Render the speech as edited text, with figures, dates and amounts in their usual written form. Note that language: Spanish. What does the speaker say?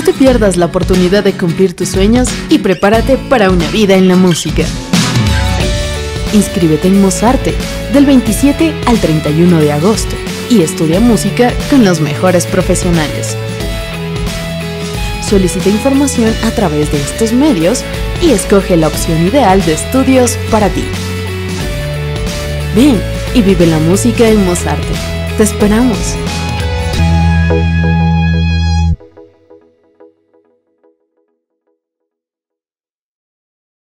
No te pierdas la oportunidad de cumplir tus sueños y prepárate para una vida en la música. Inscríbete en Mozarte del 27 al 31 de agosto y estudia música con los mejores profesionales. Solicita información a través de estos medios y escoge la opción ideal de estudios para ti. Ven y vive la música en Mozarte. ¡Te esperamos!